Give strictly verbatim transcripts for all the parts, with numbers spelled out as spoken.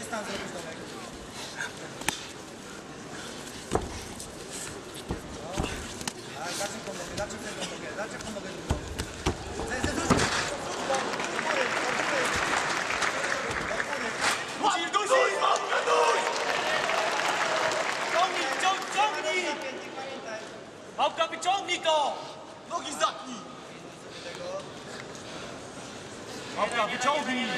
dystans zrobić, Tomek. No. Tak, dacie pomogę, dacie pomogę, dacie pomogę drugą. Ze wróć! Do góry, do góry! Do góry! Musisz dusić! Małpka, duś! Ciągnij, ciąg, ciągnij! Zapięty, pamiętaj. Małpka, wyciągnij to! Nogi zapnij! Małpka, wyciągnij!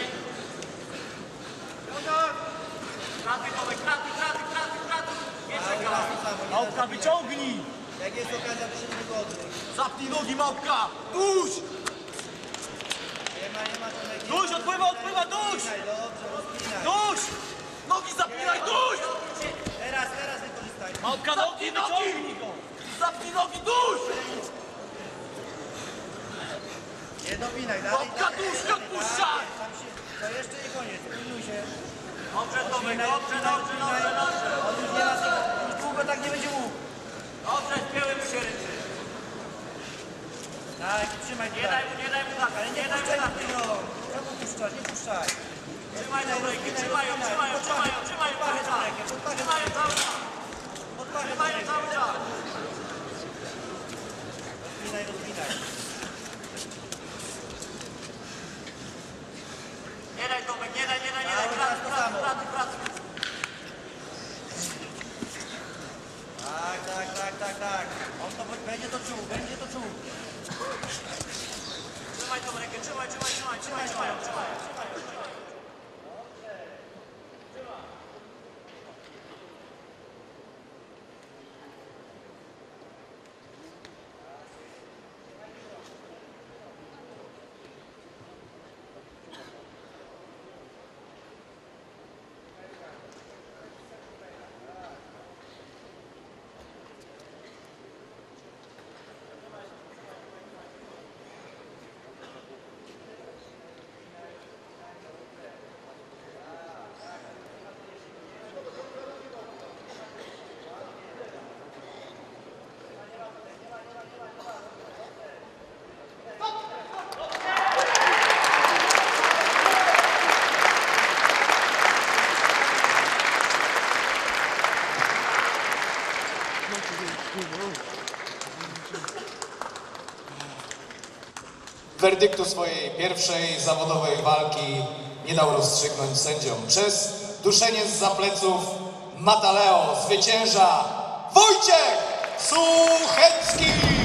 Kraty, Tomek, kraty, kraty, kraty, kraty! Nie czekaj! Małpka, wyciągnij! Jak jest okazja, to się wygodny. Zapnij nogi, Małpka! Duś! Nie ma, nie ma, Tomek. nie Duś, ma. odpływa, odpływa, duś! Rozpinaj, dobrze, rozpinaj. Duś! Nogi zapinaj, duś! Teraz, teraz wykorzystaj. Małpka, nogi, wyciągnij go! Zapnij nogi, duś! Nie dopinaj, dalej, Małpka, dalej, duś, nie dalej, odpuszczaj! dalej, tam się- To jeszcze nie koniec, pilnuj się. Dobrze, Tomek, Odpinaj, dobrze, odpinaj, dobrze, dobrze, dobrze! On już nie raz, już długo tak nie będzie mógł. Dobrze, spięłem się ręce. Tak, trzymaj Nie daj tutaj. mu, nie daj mu tak, Ale nie nie daj mu puszczaj tak. dopiero. Czemu puszczasz, nie puszczaj. Trzymaj tą rękę, Rozpinaj, trzymają, rozpinaj, trzymają, pod trzymają, pachę, trzymają pod pachę cały tą czas. rękę, pod pachę tą Trzymają rękę. cały czas. Pod pachę tą Trzymają rękę. cały czas. Rozpinaj, rozpinaj. Nie daj, Tomek, nie daj, nie daj, nie daj. Cały Pracy, czas to pracy, samo. pracy, pracy. Tak, tak, tak, tak, tak. On to będzie to czuł, będzie to czuł. Trzymaj tą rękę, trzymaj, trzymaj, trzymaj, trzymaj, trzymaj, trzymaj. Werdyktu swojej pierwszej zawodowej walki nie dał rozstrzygnąć sędziom. Przez duszenie zza pleców Mataleo zwycięża Wojciech Suchecki!